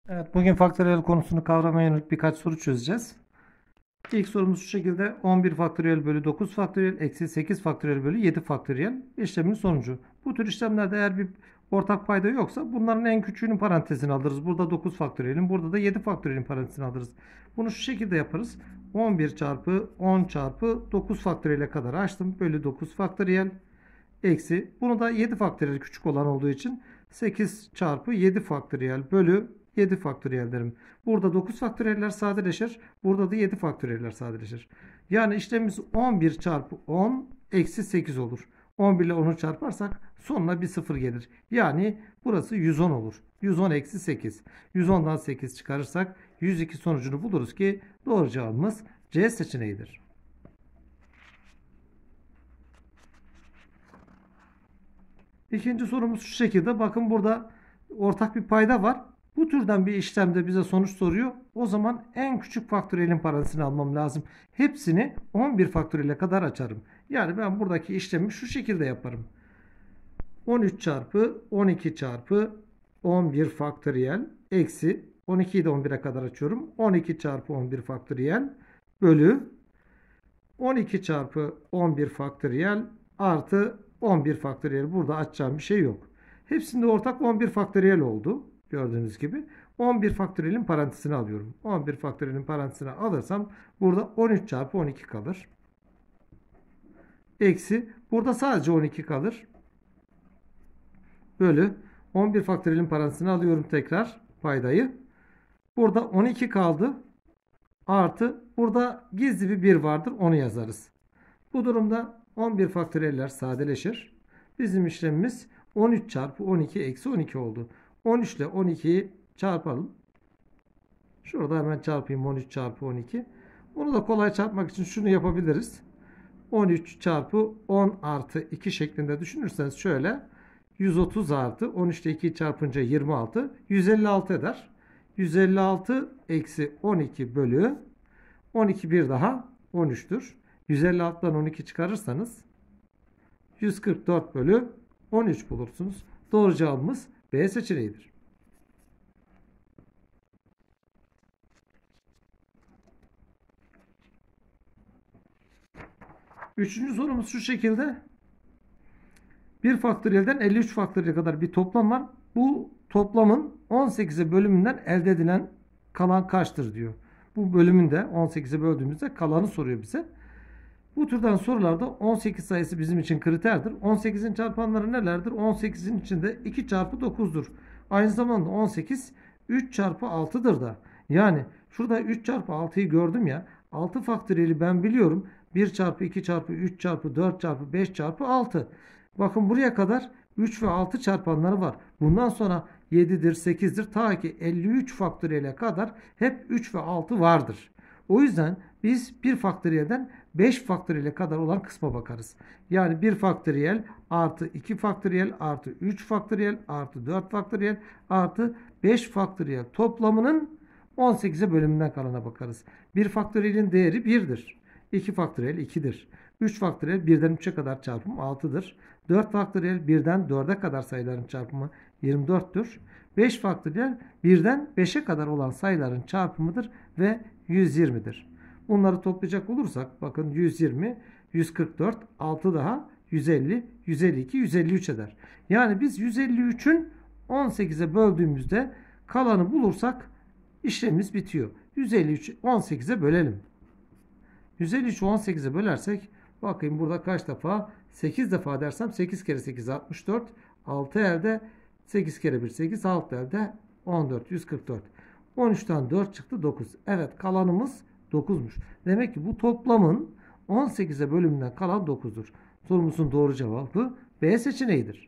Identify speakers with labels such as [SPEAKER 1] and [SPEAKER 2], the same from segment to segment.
[SPEAKER 1] Evet, bugün faktöriyel konusunu kavramaya yönelik birkaç soru çözeceğiz. İlk sorumuz şu şekilde: 11 faktöriyel bölü 9 faktöriyel eksi 8 faktöriyel bölü 7 faktöriyel işleminin sonucu. Bu tür işlemlerde eğer bir ortak payda yoksa bunların en küçüğünün parantezini alırız. Burada 9 faktöriyelin, burada da 7 faktöriyelin parantezini alırız. Bunu şu şekilde yaparız. 11 çarpı 10 çarpı 9 faktöriyele kadar açtım. Bölü 9 faktöriyel eksi. Bunu da 7 faktöriyel küçük olan olduğu için 8 çarpı 7 faktöriyel bölü 7 faktöriyel derim. Burada 9 faktöriyeller sadeleşir. Burada da 7 faktöriyeller sadeleşir. Yani işlemimiz 11 çarpı 10 eksi 8 olur. 11 ile 10'u çarparsak sonuna bir 0 gelir. Yani burası 110 olur. 110 eksi 8. 110'dan 8 çıkarırsak 102 sonucunu buluruz ki doğru cevabımız C seçeneğidir. İkinci sorumuz şu şekilde. Bakın burada ortak bir payda var. Bu türden bir işlemde bize sonuç soruyor. O zaman en küçük faktöriyelin parantezini almam lazım. Hepsini 11 faktöriyele kadar açarım. Yani ben buradaki işlemi şu şekilde yaparım. 13 çarpı 12 çarpı 11 faktöriyel eksi 12'yi de 11'e kadar açıyorum. 12 çarpı 11 faktöriyel bölü 12 çarpı 11 faktöriyel artı 11 faktöriyel. Burada açacağım bir şey yok. Hepsinde ortak 11 faktöriyel oldu. Gördüğünüz gibi. 11 faktöriyelin parantezini alıyorum. 11 faktöriyelin parantezini alırsam burada 13 çarpı 12 kalır. Eksi burada sadece 12 kalır. Bölü 11 faktöriyelin parantezini alıyorum tekrar paydayı. Burada 12 kaldı. Artı burada gizli bir 1 vardır. Onu yazarız. Bu durumda 11 faktöriyeller sadeleşir. Bizim işlemimiz 13 çarpı 12 eksi 12 oldu. 13 ile 12'yi çarpalım. Şurada hemen çarpayım, 13 çarpı 12. Bunu da kolay çarpmak için şunu yapabiliriz. 13 çarpı 10 artı 2 şeklinde düşünürseniz şöyle. 130 artı 13 ile 2'yi çarpınca 26. 156 eder. 156 eksi 12 bölü 12 bir daha 13'tür. 156'dan 12 çıkarırsanız 144 bölü 13 bulursunuz. Doğru cevabımız B seçeneğidir. Üçüncü sorumuz şu şekilde. 1 faktöriyelden 53 faktöriyel kadar bir toplam var. Bu toplamın 18'e bölümünden elde edilen kalan kaçtır diyor. Bu bölümün de 18'e böldüğümüzde kalanı soruyor bize. Bu türden sorularda 18 sayısı bizim için kriterdir. 18'in çarpanları nelerdir? 18'in içinde 2 çarpı 9'dur. Aynı zamanda 18 3 çarpı 6'dır da. Yani şurada 3 çarpı 6'yı gördüm ya. 6 faktöriyeli ben biliyorum. 1 çarpı 2 çarpı 3 çarpı 4 çarpı 5 çarpı 6. Bakın buraya kadar 3 ve 6 çarpanları var. Bundan sonra 7'dir, 8'dir, ta ki 53 faktöriyele kadar hep 3 ve 6 vardır. O yüzden biz 1 faktöriyelden 5 faktöriyele kadar olan kısma bakarız. Yani 1 faktöriyel artı 2 faktöriyel artı 3 faktöriyel artı 4 faktöriyel artı 5 faktöriyel toplamının 18'e bölümünden kalana bakarız. 1 faktöriyelin değeri 1'dir. 2 faktöriyel 2'dir. 3 faktöriyel 1'den 3'e kadar çarpımı 6'dır. 4 faktöriyel 1'den 4'e kadar sayıların çarpımı 24'tür. 5 faktöriyel 1'den 5'e kadar olan sayıların çarpımıdır ve 120'dir. Bunları toplayacak olursak bakın 120, 144, 6 daha 150, 152, 153 eder. Yani biz 153'ün 18'e böldüğümüzde kalanı bulursak işlemimiz bitiyor. 153'ü 18'e bölelim. 153'ü 18'e bölersek bakayım burada kaç defa? 8 defa dersem 8 kere 8 64. 6 elde 8 kere 1 8. 6 elde 14. 144. 13'ten 4 çıktı 9. Evet, kalanımız 9'muş. Demek ki bu toplamın 18'e bölümünden kalan 9'dur. Sorumuzun doğru cevabı B seçeneğidir.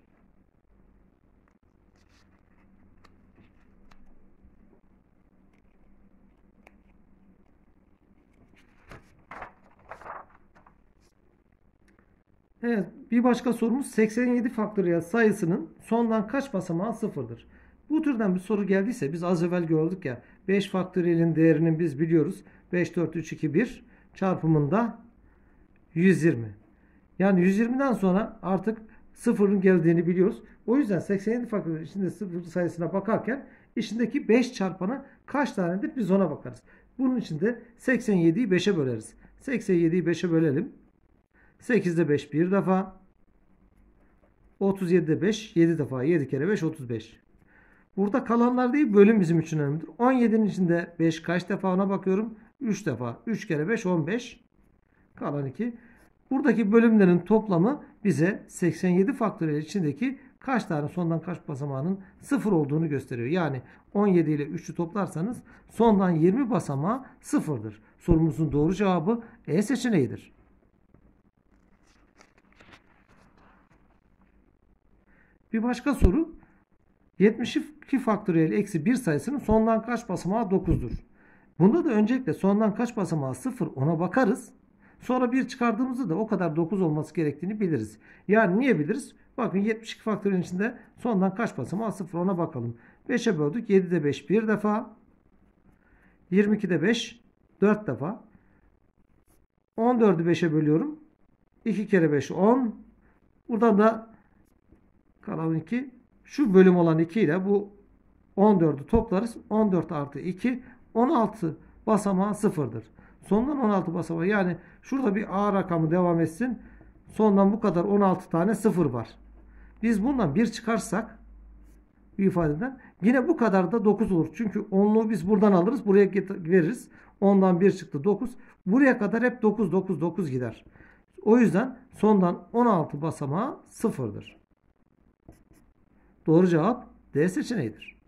[SPEAKER 1] Evet, bir başka sorumuz 87 faktöriyel sayısının sondan kaç basamağı sıfırdır? Bu türden bir soru geldiyse biz az evvel gördük ya, 5 faktöriyelin değerinin biz biliyoruz. 5, 4, 3, 2, 1 çarpımında 120. Yani 120'den sonra artık sıfırın geldiğini biliyoruz. O yüzden 87 faktöriyel içinde sıfır sayısına bakarken içindeki 5 çarpanı kaç tanedir biz ona bakarız. Bunun için de 87'yi 5'e böleriz. 87'yi 5'e bölelim. 8'de 5 bir defa. 37'de 5 7 defa. 7 kere 5 35. Burada kalanlar değil, bölüm bizim için önemlidir. 17'nin içinde 5 kaç defa ona bakıyorum. 3 defa. 3 kere 5 15. Kalan 2. Buradaki bölümlerin toplamı bize 87 faktöriyel içindeki kaç tane sondan kaç basamağının 0 olduğunu gösteriyor. Yani 17 ile 3'ü toplarsanız sondan 20 basamağı 0'dır. Sorumuzun doğru cevabı E seçeneğidir. Bir başka soru. 72 faktöriyel eksi 1 sayısının sondan kaç basamağı 9'dur. Bunda da öncelikle sondan kaç basamağı 0 ona bakarız. Sonra 1 çıkardığımızda da o kadar 9 olması gerektiğini biliriz. Yani niye biliriz? Bakın 72 faktöriyelin içinde sondan kaç basamağı 0 ona bakalım. 5'e böldük. 7'de 5 bir defa. 22'de 5 4 defa. 14'ü 5'e bölüyorum. 2 kere 5 10. Buradan da kalan 2. Şu bölüm olan 2 ile bu 14'ü toplarız. 14 artı 2 16 basamağı 0'dır. Sondan 16 basamağı, yani şurada bir A rakamı devam etsin. Sondan bu kadar 16 tane 0 var. Biz bundan 1 çıkarsak bu ifadeden yine bu kadar da 9 olur. Çünkü 10'luğu biz buradan alırız. Buraya veririz. 10'dan 1 çıktı 9. Buraya kadar hep 9 9 9 gider. O yüzden sondan 16 basamağı 0'dır. Doğru cevap D seçeneğidir.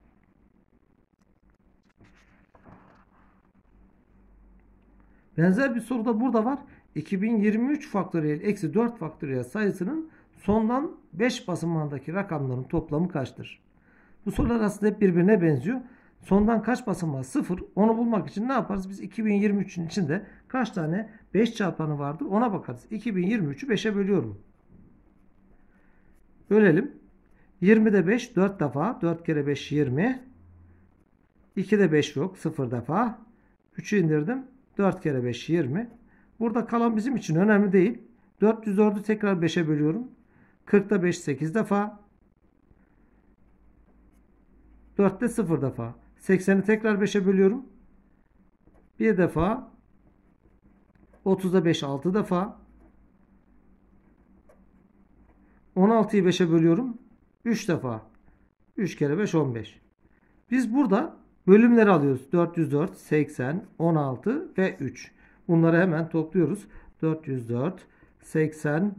[SPEAKER 1] Benzer bir soru da burada var. 2023 faktöriyel eksi 4 faktöriyel sayısının sondan 5 basamağındaki rakamların toplamı kaçtır? Bu sorular aslında hep birbirine benziyor. Sondan kaç basamağı 0? Onu bulmak için ne yaparız? Biz 2023'ün içinde kaç tane 5 çarpanı vardır ona bakarız. 2023'ü 5'e bölüyorum. Bölelim. 20'de 5 4 defa. 4 kere 5 20. 2'de 5 yok. 0 defa. 3'ü indirdim. 4 kere 5 20. Burada kalan bizim için önemli değil. 404'ü tekrar 5'e bölüyorum. 40'da 5 8 defa. 4'te 0 defa. 80'i tekrar 5'e bölüyorum. Bir defa. 30'da 5 6 defa. 16'yı 5'e bölüyorum. 3 defa. 3 kere 5 15. Biz burada bölümleri alıyoruz. 404, 80, 16 ve 3. Bunları hemen topluyoruz. 404, 80,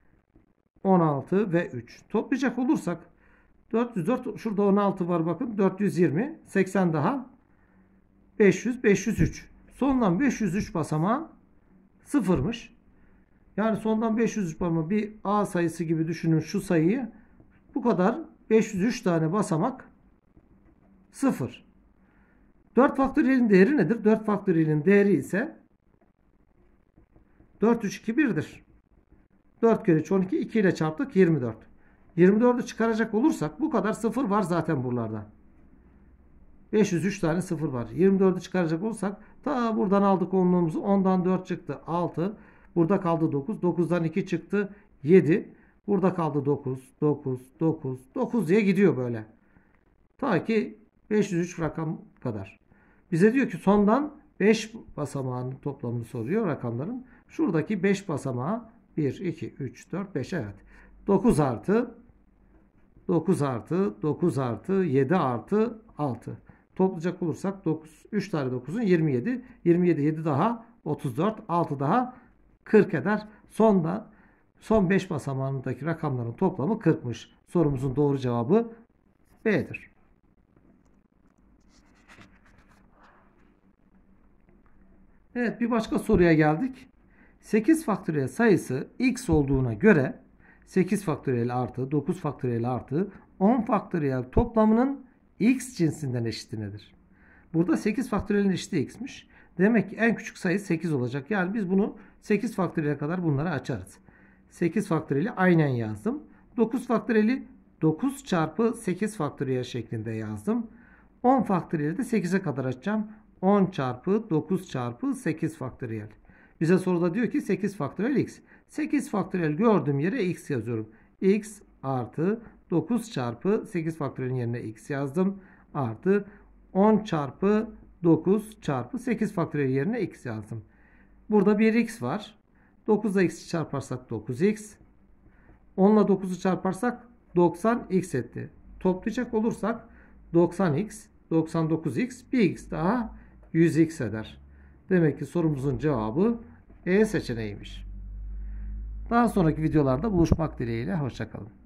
[SPEAKER 1] 16 ve 3. Toplayacak olursak 404, şurada 16 var bakın. 420, 80 daha 500, 503. Sondan 503 basamağı sıfırmış. Yani sondan 503 basamağı bir A sayısı gibi düşünün şu sayıyı. Bu kadar 503 tane basamak 0. 4 faktöriyelin değeri nedir? 4 faktöriyelin değeri ise 4 3 2 1'dir. 4 kere 3 12, 2 ile çarptık 24. 24'ü çıkaracak olursak bu kadar 0 var zaten buralarda. 503 tane 0 var. 24'ü çıkaracak olursak ta buradan aldık onluğumuzu. 10'dan 4 çıktı 6. Burada kaldı 9. 9'dan 2 çıktı 7. Burada kaldı 9, 9, 9, 9 diye gidiyor böyle. Ta ki 503 rakam kadar. Bize diyor ki sondan 5 basamağının toplamını soruyor rakamların. Şuradaki 5 basamağı 1, 2, 3, 4, 5 evet. 9 artı 9 artı 9 artı 7 artı 6. Toplayacak olursak 9, 3 tane 9'un 27. 27 7 daha 34, 6 daha 40 eder. Son 5 basamağındaki rakamların toplamı 40'mış. Sorumuzun doğru cevabı B'dir. Evet, bir başka soruya geldik. 8 faktöriyel sayısı x olduğuna göre 8 faktöriyel artı 9 faktöriyel artı 10 faktöriyel toplamının x cinsinden eşiti nedir? Burada 8 faktöriyelin eşiti x'miş. Demek ki en küçük sayı 8 olacak. Yani biz bunu 8 faktöriyel kadar bunları açarız. 8 faktöriyeli aynen yazdım. 9 faktöriyeli 9 çarpı 8 faktöriyel şeklinde yazdım. 10 faktöriyeli de 8'e kadar açacağım. 10 çarpı 9 çarpı 8 faktöriyel. Bize soruda diyor ki 8 faktöriyel x. 8 faktöriyel gördüğüm yere x yazıyorum. x artı 9 çarpı 8 faktöriyelin yerine x yazdım. Artı 10 çarpı 9 çarpı 8 faktöriyel yerine x yazdım. Burada bir x var. 9 ile x'i çarparsak 9x. 10 ile 9'u çarparsak 90x etti. Toplayacak olursak 90x, 99x, bir x daha 100x eder. Demek ki sorumuzun cevabı E seçeneğiymiş. Daha sonraki videolarda buluşmak dileğiyle. Hoşça kalın.